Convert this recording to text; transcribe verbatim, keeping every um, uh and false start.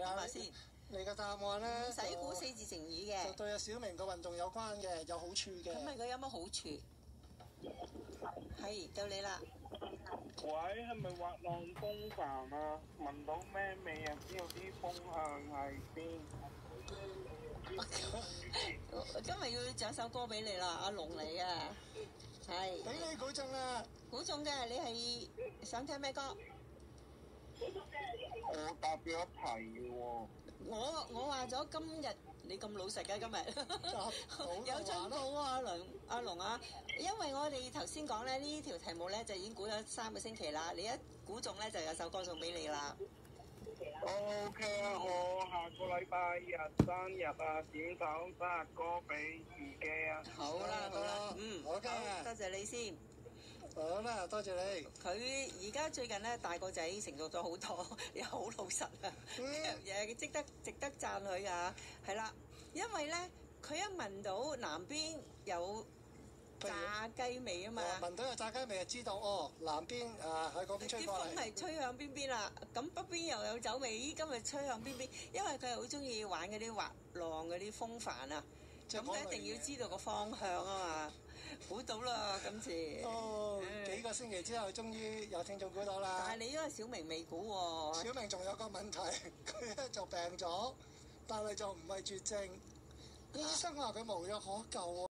啦， 諗下先。 你嘅答案咧， 唔使估四字成語嘅。 就對阿小明個運動有關嘅，有好處嘅。 咁咪佢有乜好處？係到你啦。 喂，係咪滑浪風帆啊？聞到咩味啊？知道啲風向係邊？ 今日要獎首歌俾你啦，阿龍嚟嘅，係。 俾你估中啦！ 估中嘅，你係想聽咩歌？ 我答咗一題嘅喎。 我我話咗今日你咁老實嘅今日，有進步喎阿龍阿龍啊！因為我哋頭先講咧呢條題目咧就已經估咗三個星期啦，你一估中咧就有首歌送俾你啦。 O K 啊，我下個禮拜日生日啊，點首生日歌俾自己啊！ 好啦好啦，嗯， 好嘅， 多謝你先。 好啦，多謝你。 佢而家最近咧大個仔成熟咗好多，又好老實啊，嘢值得值得讚佢啊！係啦，因為咧佢一聞到南邊有炸雞味啊嘛， 聞到有炸雞味就知道哦，南邊啊喺嗰邊吹過嚟。 啲風係吹向邊邊啦，咁北邊又有酒味，今日吹向邊邊？因為佢係好中意玩嗰啲滑浪嗰啲風帆啊，咁佢一定要知道個方向啊嘛。估到啦，今次。 哦，幾個星期之後，終於有聽眾估到啦。 但係你嗰個小明未估喎。 小明仲有個問題，佢咧就病咗，但係就唔係絕症。醫生話佢無藥可救喎。